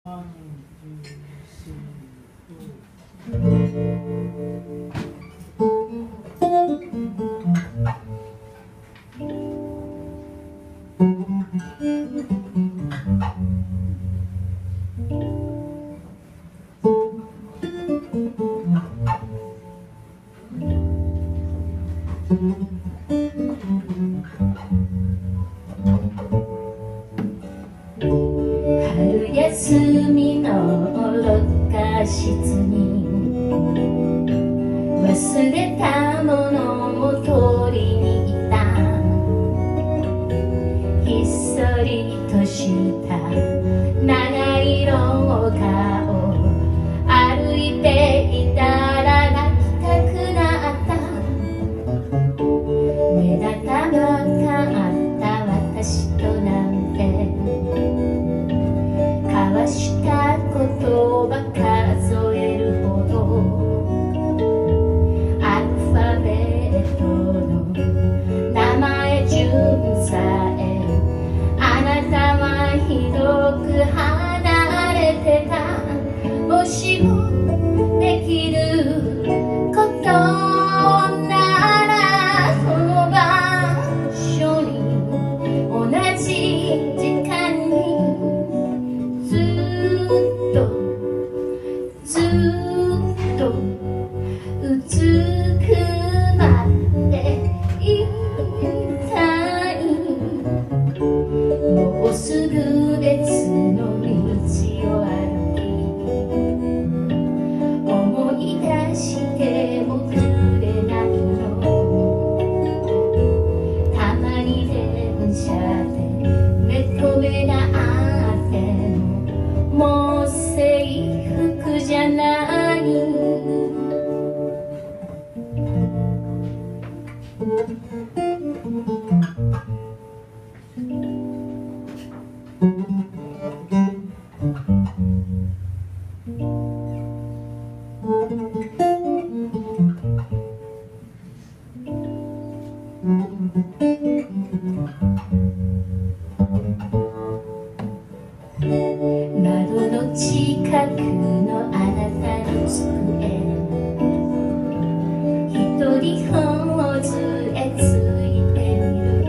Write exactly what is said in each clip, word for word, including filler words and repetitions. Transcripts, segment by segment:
春休みの廊下室に忘れたものを取りに行った。ひっそりとした長い廊下を歩いていたら泣きたくなった。目立たなかった私となんて交わした言葉数えるほどアルファベットの名前順さえあなたはひどく離れてた。もしもできることならこの場所に同じ時間にずっとずっとうずくまっていたい。もうすぐ別の道を歩き思い出してもくれないの。たまに電車で目と目が合ってももう制服じゃない。窓の近くのあなたの机一人頬杖ついてみる。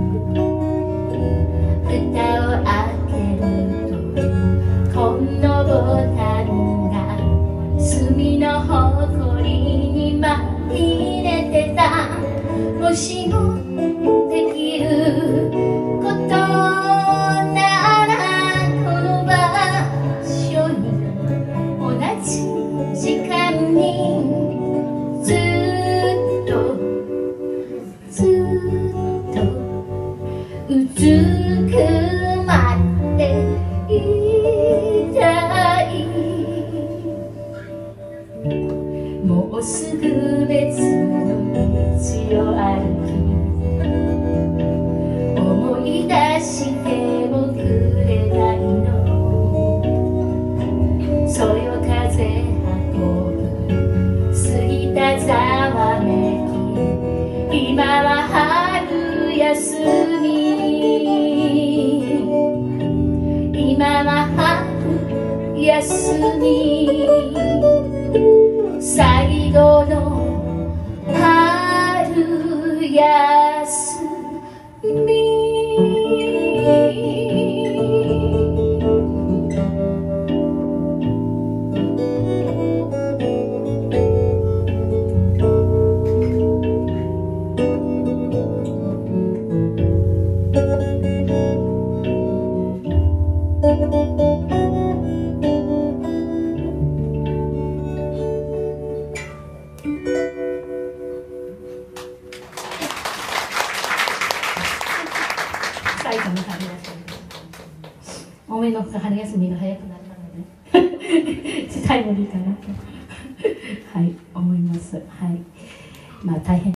蓋を開けるとこのボタンが隅のほこりに紛れてた。もしもできることならこの場所に同じ時間にずっとずっとうずくまっていたい。もうすぐ別の道を歩き思い出してもくれないの。そよ風運ぶ過ぎたざわめき今は春休み。今は春休み。最後の春休み。最後の春休み、思いのほか春休みが早くなったのでタイムリーかなとはい思います。はい、まあ大変